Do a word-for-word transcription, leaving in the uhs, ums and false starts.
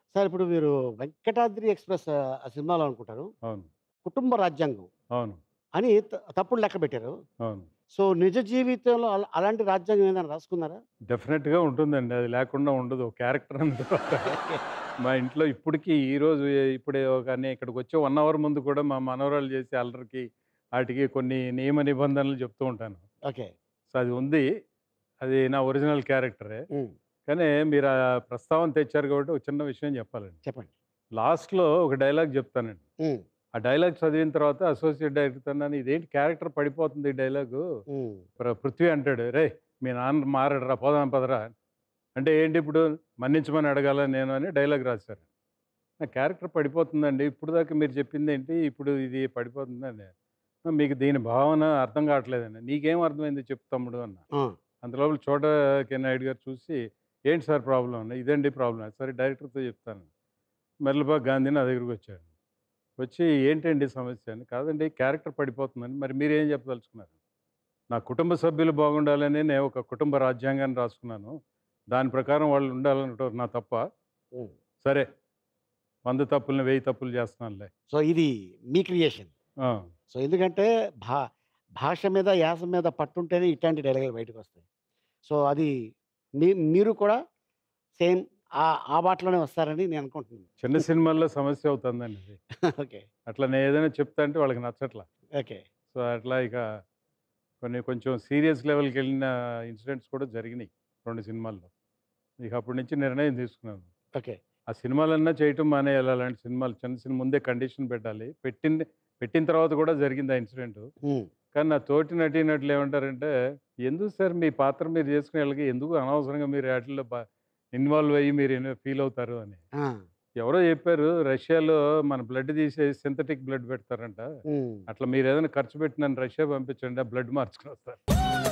Sir ఇప్పుడు మీరు 'Venkatadri express' ఆహ్, ఆ సినిమాలో అనుకుంటాను. అవును. కుటుంబ రాజ్యాంగం అవును. అని త తప్పుడు లెక్క పెట్టారు. అవును. సో, నిజ జీవితంలో అలా అలాంటి రాజ్యాంగం ఏదైనా రాసుకున్నారా? డెఫినెట్‌గా ఉంటుందండి. అది లేకుండా ఉండదు. ఒక క్యారెక్టర్ అన్న తర్వాత ఓకే. మా ఇంట్లో ఇప్పటికి ఈరోజు ఇప్పుడే కానీ ఇక్కడికొచ్చే ఒక అవర్ ముందు కూడా మా మనవరాలు చేసే అల్లరికి ఆటికి కొన్ని నియమ నిబంధనలు చెప్తూ ఉంటాను. ఓకే. సో, అది ఉంది. అది నా ఒరిజినల్ క్యారెక్టరే. హ్మ్. కానీ మీరు ఆ ప్రస్తావన తెచ్చారు కాబట్టి ఒక చిన్న విషయం చెప్పాలండి. చెప్పండి. లాస్ట్‌లో ఒక డైలాగ్ చెప్తానండి. హ్మ్. ఆ డైలాగ్ చదివిన తర్వాత అసోసియేట్ డైరెక్టర్‌తో అన్నాను, "ఇదేంటి క్యారెక్టర్ పడిపోతుంది ఈ డైలాగు." హ్మ్. ప్ర పృథ్వీ అంటాడు, "రేయ్! మీ నాన్న మారాడురా పోదాం పదరా." అంటే ఏంటి ఇప్పుడు మన్నించమని అడగాలా నేను అని డైలాగ్ రాశారు. నా క్యారెక్టర్ పడిపోతుందండి. ఇప్పటిదాకా మీరు చెప్పిందేంటి ఇప్పుడు ఇది పడిపోతుందని. "ఆ! మీకు దీని భావన అర్థం కావట్లేదండి." "నీకేం అర్థమైంది చెప్పు తమ్ముడు" అన్నా. ఆ! అంతలోపల చోటా కె నాయుడు గారు చూసి, "ఏంటి సార్ ప్రాబ్లమ్" అన్నా. "ఇదండి ప్రాబ్లమ్." సరే డైరెక్టర్‌తో చెప్తాను. మెర్లబా గాంధీ నా దగ్గరికొచ్చాడు. వచ్చి "ఏంటండి సమస్య" అని. "కాదండి క్యారెక్టర్ పడిపోతుందని." "మరి మీరేం చెప్పదలుచుకున్నారు?" "నా కుటుంబ సభ్యులు బాగుండాలని నేను ఒక కుటుంబ రాజ్యాంగాన్ని రాసుకున్నాను. దాని ప్రకారం వాళ్ళు ఉండాలనుకోవడం నా తప్పా? హ్మ్. సరే వంద తప్పుల్ని వెయ్యి తప్పులు చేస్తున్నానులే." సో, ఇది మీ క్రియేషన్. ఆ! సో, ఎందుకంటే భా భాష మీద, యాస మీద పట్టుంటేనే ఇట్లాంటి డైలాగులు బయటకొస్తాయి. సో, అది మీ మీరు కూడా సేమ్ ఆ ఆ బాటలోనే వస్తారని నేను అనుకుంటున్నాను. చిన్న సినిమాల్లో సమస్య అవుతుందండి అది. ఓకే. అట్లా నేను ఏదైనా చెప్తా అంటే వాళ్ళకి నచ్చట్ల. ఓకే. సో, అట్లా ఇక కొన్ని కొంచెం సీరియస్ లెవెల్‌కెళ్ళిన ఇన్సిడెంట్స్ కూడా జరిగినియి రెండు సినిమాల్లో. ఇక అప్పటి నుంచి నిర్ణయం తీసుకున్నాను. ఓకే. ఆ సినిమాలన్నా చేయటం మానేయాలి. అలాంటి సినిమాలు చిన్న సినిమా ముందే కండిషన్ పెట్టాలి. పెట్టింది పెట్టిన తర్వాత కూడా జరిగింది ఆ ఇన్సిడెంటు. హ్మ్. కానీ నా తోటి నటీనటులు ఏమంటారంటే, "ఎందుకు సార్ మీ పాత్ర మీరు చేసుకుని ఈళ్ళకి ఎందుకు అనవసరంగా మీరు ఆటిల్లో బ ఇన్వాల్వ్ అయ్యి మీరు ఎన్నో ఫీల్ అవుతారు" అని. ఆ! ఎవరో చెప్పారు రష్యాలో మన బ్లడ్ తీసేసి సింథటిక్ బ్లడ్ పెడతారంట. హ్మ్. అట్లా మీరేదైనా ఖర్చు పెట్టి నన్ను రష్యా పంపించండి. ఆ బ్లడ్ మార్చుకొనొస్తాను.